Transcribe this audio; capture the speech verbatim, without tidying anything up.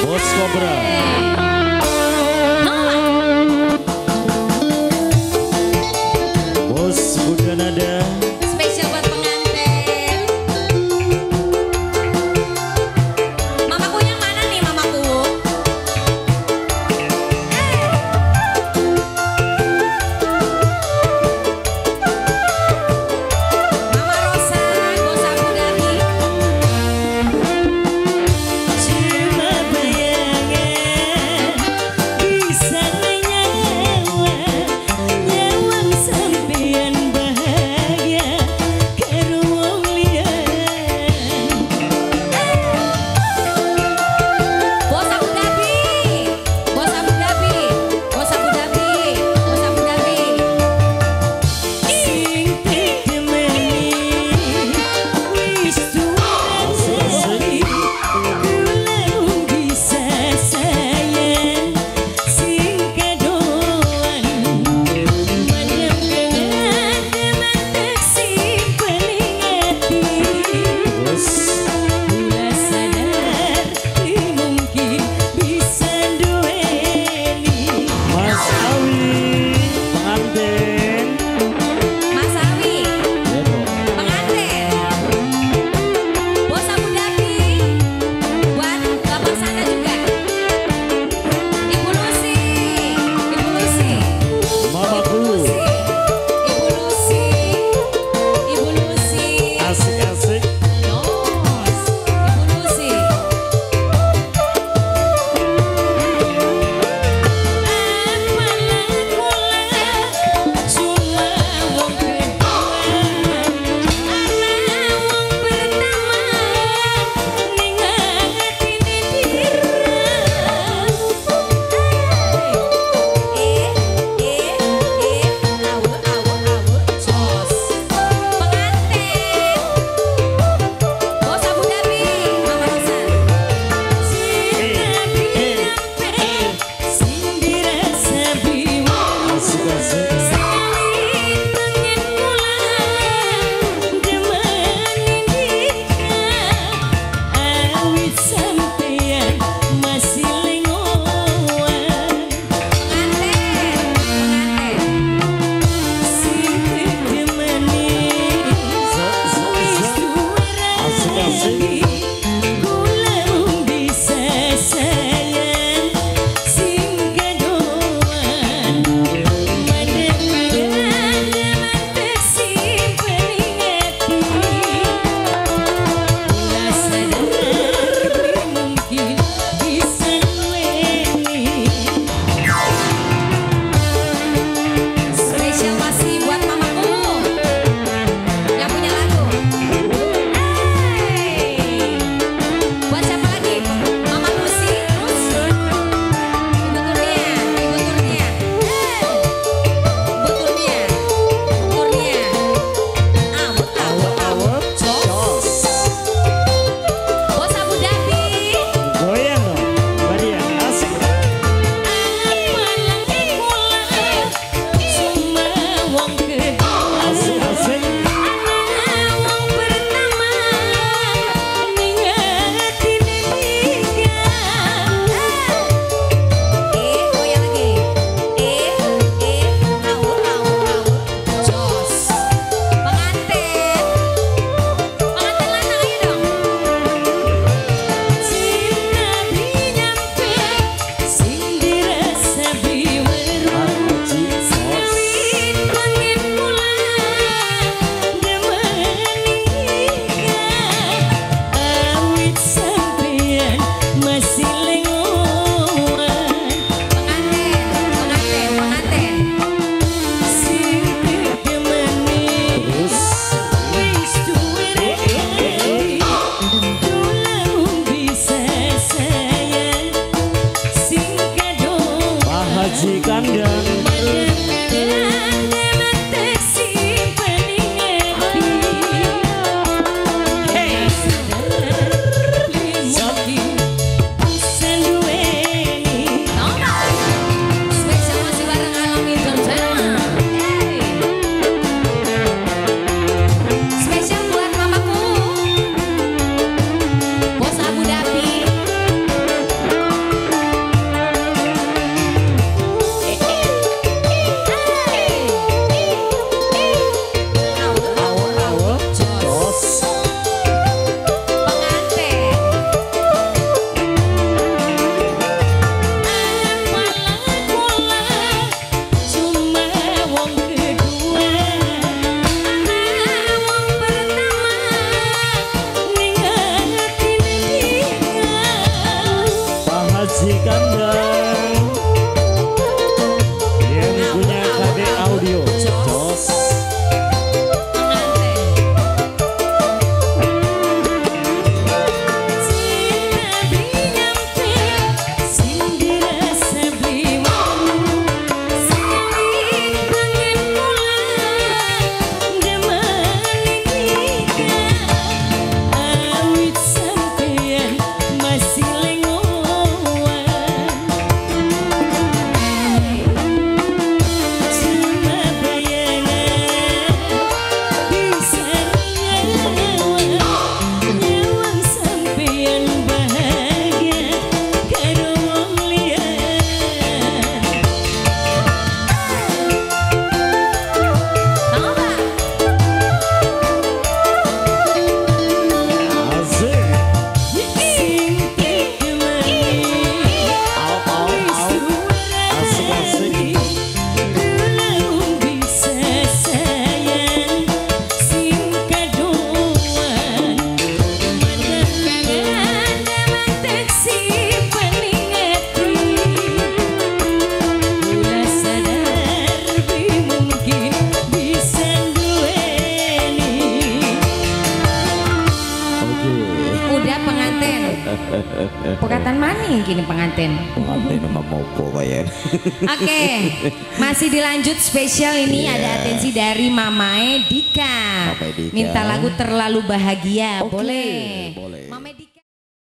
Bos Cobra. Bos Bunda Nada. Spesial buat pengantin. Mamaku yang mana nih mamaku? Mama Rosa, bos Abu Dhabi. Cuma bayangan bisa menyawa nyawang sampean bahagia karo wong liyan. Bos Abu Dhabi, bos Abu Dhabi, bos Abu Dhabi, bos Abu Dhabi. Sing ditemani wis suwi kula bisa sayang sing kadoan mandang dengan teman simpen hati. Bos Kula sadar mungkin bisa duweni Mas Awi pengantin. Mas Awi, Ya dong. pengantin. Bos Abu Dhabi, buat bapak sana juga. Ibu Lucy, Ibu Lucy, Mamaku. Ibu Lucy, Ibu Lucy. Asik-asik. Nos, Ibu Lucy. apalah kula cuma wong kedua ana wong pertama ning atine dira. Eh, eh, eh, awu, awu, awu, jos. Pengantin. Bos Abu Dhabi, Mama Rosa. Sing dirasa biwang Asik-asik. sekali pengen kula demani dika awit sampeyan masih lengoan Pengantin, pengantin. sing demani wis suara Asik-asik. kula bisa sayang sing kadoan mandang dengan tersimpen hati. Kula sadar kasih kandang yang punya K D Audio Jos. Pekatan maning gini pengantin. Pengantin nggak mau kayak. Oke, masih dilanjut spesial ini yeah. Ada atensi dari Mamae Dika. Mamae Dika. Minta lagu Terlalu Bahagia, Okay, boleh. boleh. Mamae